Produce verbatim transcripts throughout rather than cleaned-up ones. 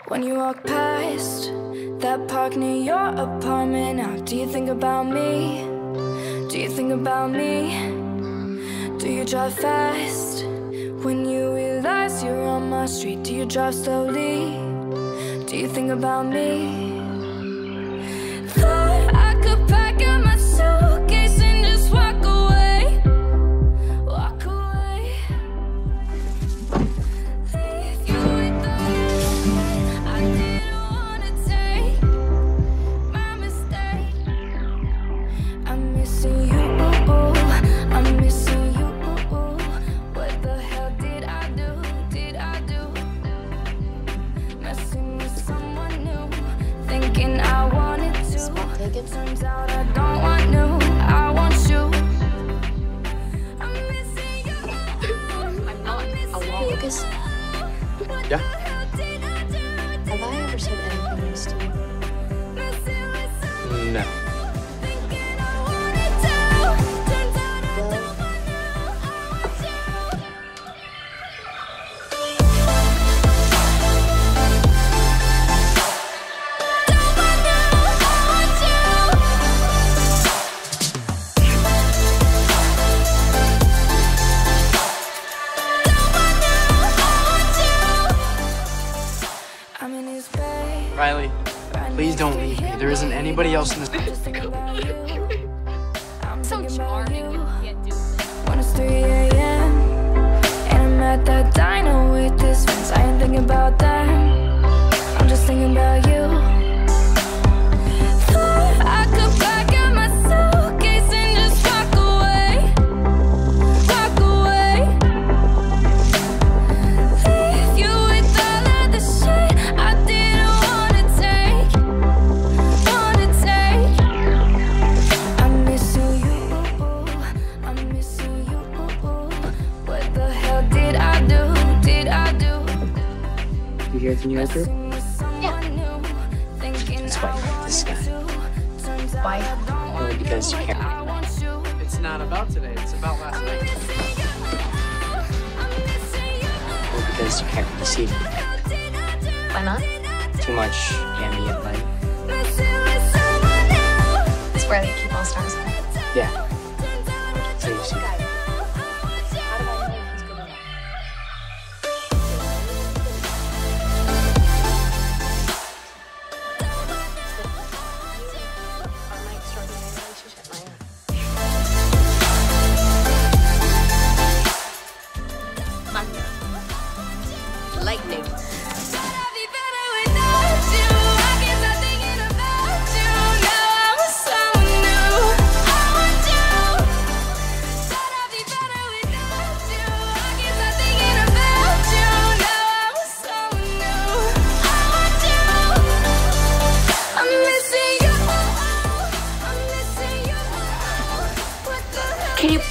When you walk past that park near your apartment now, do you think about me? Do you think about me? Do you drive fast when you realize you're on my street? Do you drive slowly? Do you think about me? Thought I could pack up my suitcase and just walk away, walk away. Leave you with the I didn't wanna take my mistake. I'm missing you, I'm missing you. What the hell did I do, did I do? Messing with someone new, thinking I wanted to. It turns out I don't want new, I want you. I'm missing you. I'm not a wall. Lucas? Yeah? Have I ever said anything nice to you? No. Riley, please don't leave me. There isn't anybody else in this. I'm so charming. You can't do this. When it's three A M and I'm at that diner with this friends, I ain't thinking about them. I'm just thinking about you. Thought I could pack up my suitcase and just walk away, walk away. Leave you with all of the shit I didn't wanna take, wanna take. I'm missing you, I'm missing you. What the hell did I do, did I do? You hear the new recruit? Yeah. It's why this guy. Why? Only because you can't read. It's not about today, it's about last night. Only because you can't receive me. Why not? Too much ambient light. It's where they keep all stars. Yeah. So you see. How do I know if he's good enough? Are my extraordinary relationship my own? Lightning. Can you?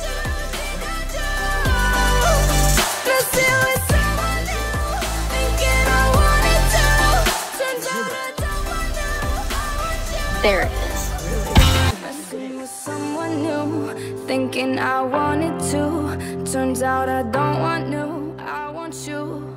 There it is. Messing with someone new, thinking I wanted to. Turns out I don't want new, I want you.